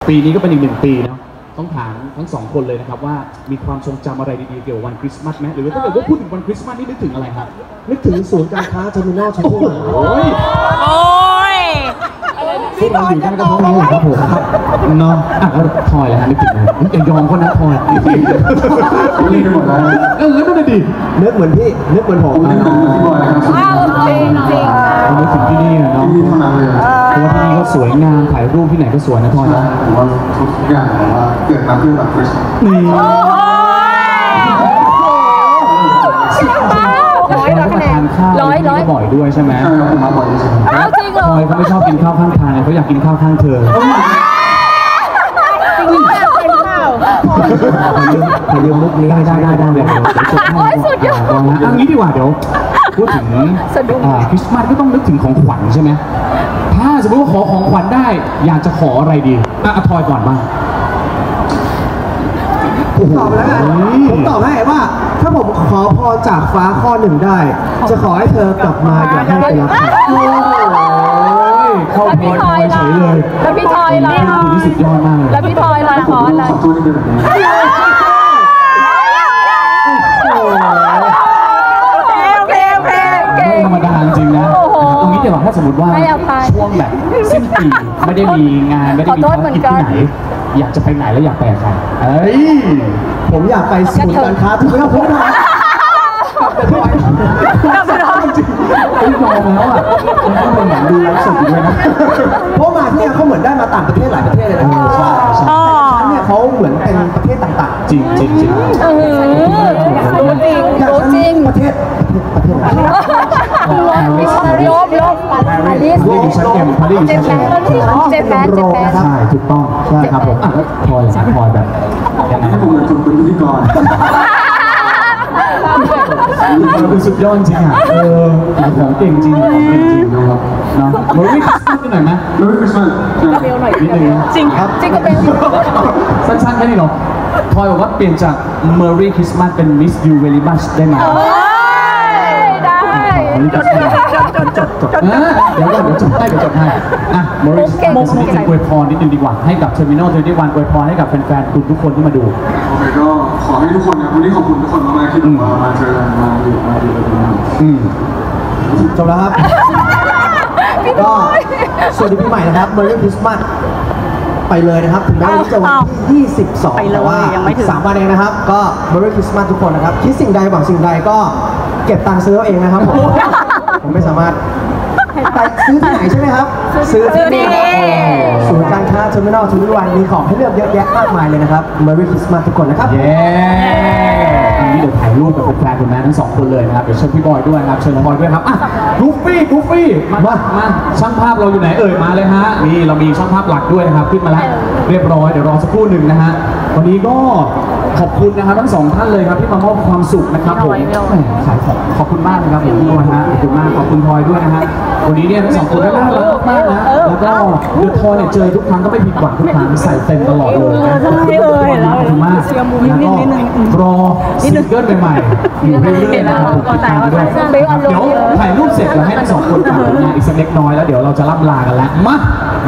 ปีนี้ก็เป็นอีก1 ปีเนาะต้องถามทั้ง2 คนเลยนะครับว่ามีความทรงจำอะไรดีๆเกี่ยวกับวันคริสต์มาสไหมหรือว่าถ้าเกิดว่าพูดถึงวันคริสต์มาสนี่นึกถึงอะไรครับนึกถึงศูนย์การค้าเทอร์มินอลชั้นที่1 โอ้ยพวกเราอยู่กันก็เพราะนี้แหละครับผมเนาะอ่ะแล้วทอยเลยฮะนึกถึงอะไรอย่ายอมคนนะทอยรีบหมดแล้วนั่นน่ะดินึกเหมือนพี่นึกเหมือนผมนึกถึงพี่บอยครับจริงนึกถึงที่นี่เนาะที่นี่เท่านั้นเลยเพราะว่าที่นี่ก็สวยงามถ่ายรูปที่ไหนก็สวยนะทอยนะผมว่าทุกอย่างแบบว่าเกิดมาเพื่อแบบคริสต์มาสนี่ร้อยบ่อยด้วยใช่ไหมใช่ครับผมมาบ่อยที่สุดจริงเหรอทอยเขาไม่ชอบกินข้าวข้างทางเขาอยากกินข้าวข้างเธอขอยืมมุกนี้ได้เดี๋ยวจบให้อันนี้ดีกว่าเดี๋ยวพูดถึงคริสต์มาสก็ต้องนึกถึงของขวัญใช่ไหมถ้าสมมติว่าขอของขวัญได้อยากจะขออะไรดีทอยก่อนบ้างผมตอบแล้วกันผมตอบให้ว่าถ้าผมขอพรจากฟ้าข้อ1ได้จะขอให้เธอกลับมาอย่าให้ไปรักใครเข้าพรทอยเฉยเลยแล้วพี่ทอยล่ะคุณนี่สุดยอดมากเลยแล้วพี่ทอยล่ะขออะไรตัวนี้เป็นแบบนี้ไม่ธรรมดาจริงนะตรงนี้เดี๋ยวถ้าสมมติว่าช่วงแบบสิ้นปีไม่ได้มีงานไม่ได้มีภารกิจที่ไหนอยากจะไปไหนแล้วอยากไปกับใครผมอยากไปศูนย์การค้าทุกอย่างผมจริงไม่ยอมแล้วอ่ะมันก็เป็นอย่างดูไลฟ์สดด้วยนะเพราะมาที่นี่เขาเหมือนได้มาต่างประเทศหลายประเทศเลยนะใช่ชั้นเนี่ยเขาเหมือนเป็นประเทศต่างๆจริงรู้จริงประเทศลบปารีสอยู่ชั้นเอ็มปารีสอยู่ชั้นเจ็บแผลใช่ถูกต้องใช่ครับผมพลอยแบบยังไงให้ผมเลยฝึกเป็นพิธีกรคือสุดยอดจริงอ่ะของเก่งจริงนะครับเนาะโมรี่คริสต์มาสกันหน่อยไหมโมรี่คริสต์มาสนิดนึงจริงครับจริงก็เป็นสั้นๆแค่นี้หรอทอยบอกว่าเปลี่ยนจาก Merry Christmas เป็น Miss You Very Much ได้ไหมจดเดี๋ยวจดให้โมริสสักนิดนึงอวยพรนิดนึงดีกว่าให้กับ Terminal 21อวยพรให้กับแฟนๆคุณทุกคนที่มาดูโอเคก็ขอให้ทุกคนนะวันนี้ขอบคุณทุกคนมากๆที่มาเจอกันมาอยู่จบแล้วครับก็สวัสดีปีใหม่นะครับ Merry Christmas ไปเลยนะครับถึงแม้วันนี้จะวันที่22แต่ว่า3 วันเองนะครับก็ Merry Christmas ทุกคนนะครับคิดสิ่งใดหวังสิ่งใดก็เก็บตังค์ซื้อเอาเองนะครับผมไม่สามารถไปซื้อที่ไหนใช่ไหมครับซื้อที่นี่ศูนย์การค้าเทอร์มินอล21มีของให้เลือกเยอะแยะมากมายเลยนะครับ Merry Christmas ทุกคนนะครับอันนี้เดี๋ยวถ่ายรูปกับแฟนๆคุณแม่ทั้ง2 คนเลยนะครับเดี๋ยวเชิญพี่บอยด้วยครับเชิญบอยด้วยครับกูฟี่มาช่างภาพเราอยู่ไหนมาเลยฮะนี่เรามีช่างภาพหลักด้วยนะครับขึ้นมาแล้วเรียบร้อยเดี๋ยวรอสักครู่หนึ่งนะฮะวันนี้ก็ขอบคุณนะครับทั้ง2 ท่านเลยครับที่มามอบความสุขนะครับผมขายของขอบคุณมากนะครับผมพี่บอยฮะขอบคุณมากขอบคุณพลอยด้วยนะฮะวันนี้เนี่ยทั้ง2 คนน่ารักมากนะแล้วก็เดือดทอยเนี่ยเจอทุกครั้งก็ไม่ผิดหวังทุกครั้งใส่เต็มตลอดเลยนะขอบคุณมากแล้วก็รอซิงเกิลใหม่ๆอยู่เรื่อยๆนะครับผมติดตามด้วยเดี๋ยวถ่ายรูปเสร็จแล้วให้ทั้ง2 คนฝากผลงานอีกสักเล็กน้อยแล้วเดี๋ยวเราจะล่ำลากันแล้วมา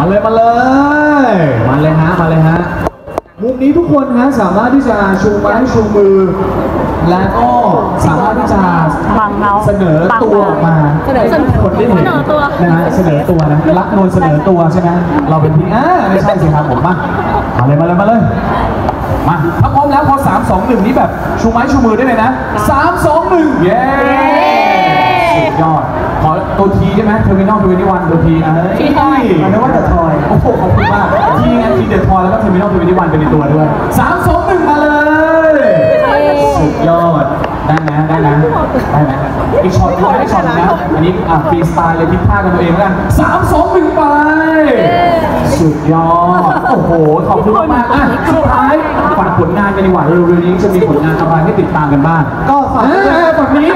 เลยฮะมุมนี้ทุกคนฮะสามารถที่จะชูไม้ชูมือและก็สามารถที่จะเสนอตัวออกมาให้ทุกคนได้เห็นนะฮะเสนอตัวนะรักนวลเสนอตัวใช่ไหมเราเป็นพี่ไม่ใช่สิครับผมมาเลยถ้าพร้อมแล้วพอ3 2 1นี่แบบชูไม้ชูมือได้เลยนะ3 2 1เย้สุดยอดขอตัวทีได้ไหมเทอร์มินอล21ตัวทีทีทอยมันนึกว่าเดอะทอยโอ้โหขอบคุณมากทีงั้นทีเดอะทอยแล้วก็เทอร์มินอล21เป็นในตัวด้วย3 2 1มาเลยสุดยอดได้ไหมอีกช็อตด้วยให้ช็อตนะอันนี้ฟรีสไตล์เลยพิพากกันตัวเองแล้วกัน3 2 1ไปสุดยอดโอ้โหขอบคุณมากสุดท้ายฝากผลงานกันดีกว่าเร็วๆนี้จะมีผลงานอะไรให้ติดตามกันบ้างก็ฝากแบบนี้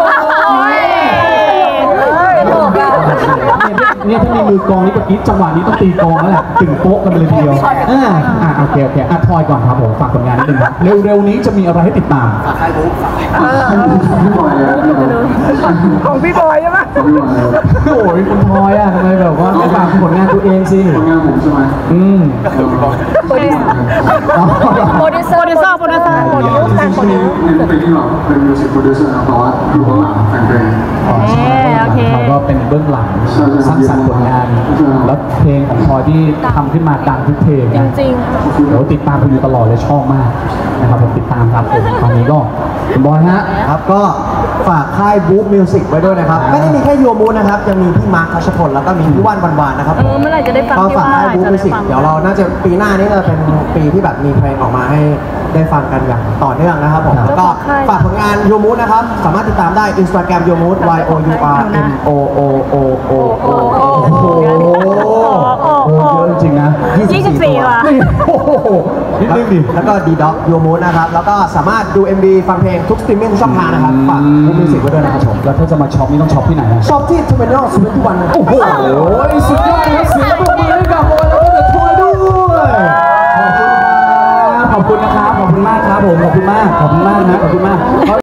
เนี่ยถ้ามีมือกองนี่เมื่อกี้จังหวะนี้ต้องตีกองแล้วแหละถึงโป๊ะกันเลยทีเดียวโอเคทอยก่อนครับผมฝากผลงานนิดนึงครับเร็วๆนี้จะมีอะไรให้ติดตามพี่บอยของพี่บอยใช่ไหมขอบคุณมากครับโอ้ยคุณพลอยอะทำไมแบบว่าไม่ฝากผลงานตัวเองสิผลงานผมใช่ไหมโปรดิวเซอร์โปรดิวเซอร์โปรดิวเซอร์โปรดิวเซอร์จริงๆนี่เป็นที่แบบเป็นมิวสิกโปรดิวเซอร์นะแต่ว่าอยู่ข้างหลังแต่งเพลงโอเคเขาก็เป็นเบื้องหลังใช่สร้างสรรค์ผลงานใช่แล้วเพลงของพลอยที่ทำขึ้นมาดังทุกเพลงนะจริงเดี๋ยวติดตามคุณอยู่ตลอดเลยชอบมากนะครับผมติดตามครับผมตอนนี้ก็คุณบอยฮะครับก็ฝากค่ายบุ๊กมิวสิกไว้ด้วยนะครับ ไม่ได้มีแค่โยมูนนะครับ ยังมีพี่มาร์คทัชพลแล้วก็มีพี่ว่านวันวานนะครับเมื่อไหร่จะได้ฟังก็พี่ฝากว่าค่ายบุ๊กจะมิได้วสิกฟังเดี๋ยวเราน่าจะปีหน้านี้จะเป็นปีที่แบบมีเพลงออกมาให้ได้ฟังกันอย่างต่อเนื่องนะครับผมครับแล้วก็ฝากผลงานโยมูนนะครับ สามารถติดตามได้ Instagram โยมูน YOURMOOOO โอ้โหเยอะจริงๆนะ 24ว่ะโอ้โหนิดนึงดิแล้วก็ดีด็อกโยมูนนะครับ แล้วก็สามารถดู MV ฟังเพลงทุกสตรีมมิ่งช่องทางนะครับ ฝากบุ๊กมิวสิกไว้ด้วยนะครับผมแล้วถ้าจะมาช็อปนี่ต้องช็อปที่ไหนอะชอบที่Terminal 21นะครับโอ้โหสุดยอดเลยเสียงปรบมือให้กับบอยแล้วก็เดอะทอยด้วยขอบคุณนะครับขอบคุณมากครับผมขอบคุณมากขอบคุณมากนะขอบคุณมาก